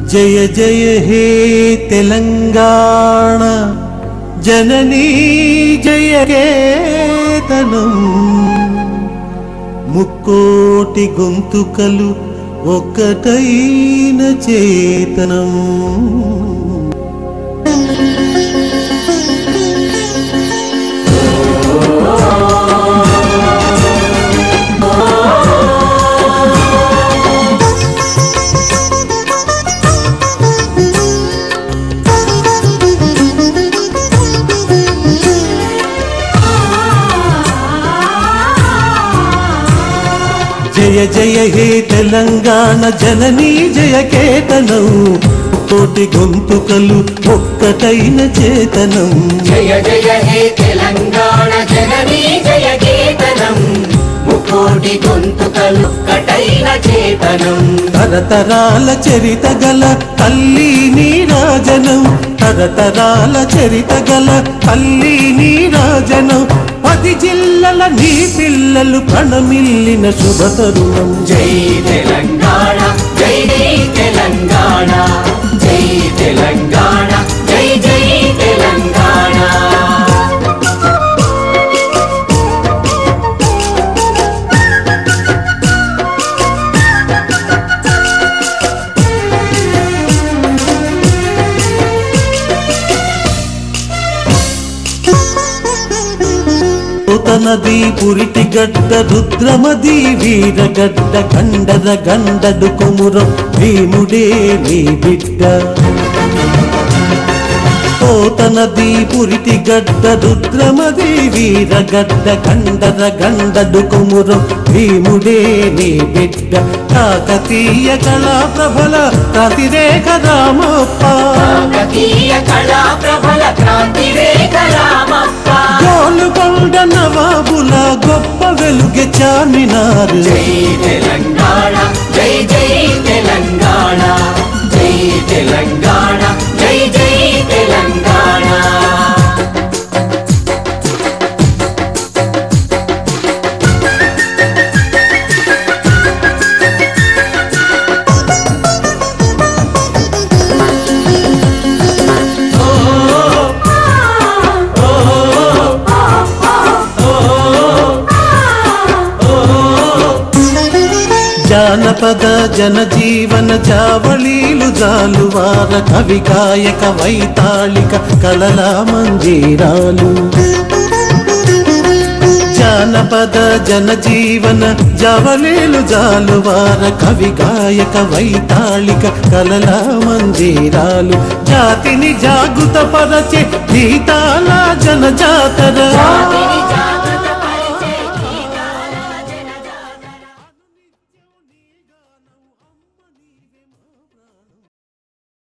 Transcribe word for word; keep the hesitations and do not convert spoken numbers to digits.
జయ జయ హే తెలంగాణ జననీ జయ కేతనం ముక్కోటి గొంతుకలు ఒక్కటైన చేతనం జయ జయ హే తెలంగాణ జననీ జయ కేతనం కోటి గొంతుకలు ఒక్కటైన చేతనం జయ జయ హే తెలంగాణ జననీ జయ కేతనం ముకోటి గొంతుకలు ఒక్కటైన చేతనం తరతరాల చరిత గల తల్లి నీరాజనం తరతరాల చరిత గల తల్లి నీరాజనం పది జిల్లల నీ పిల్లలు ప్రణమిల్లిన శుభ తరుణం జై తెలంగాణ జై జై తెలంగాణ జై తెలంగాణ జై జై తెలంగాణ నది పురిటి గడ్డ రుద్రమది వీరగడ్డ కండర గండడు కుమురం భీముడే నీ బిడ్డ పోతనది పురిటి గడ్డ రుద్రమది వీరగడ్డ కండర గండడు కుమురం భీముడే నీ బిడ్డ కాకతీయ కళా ప్రభల క్రాంతిరేఖ రామప్ప కాకతీయ కళా ప్రభల క్రాంతిరేఖ రామప్ప గోలుకొండ నవాబుల గొప్ప వెలుగె చామినారు జై తెలంగాణ జై జై తెలంగాణ జై తెలంగాణ జై జై తెలంగాణ జానపద జనజీవన జావళీలు జాలువార కవి గాయక వైతాళిక కళల మంజీరాలు జానపద జనజీవన జావళీలు జాలువార కవి గాయక వైతాళిక కళల మంజీరాలు జాతిని జాగృత పరచే గీతాల జనజాతర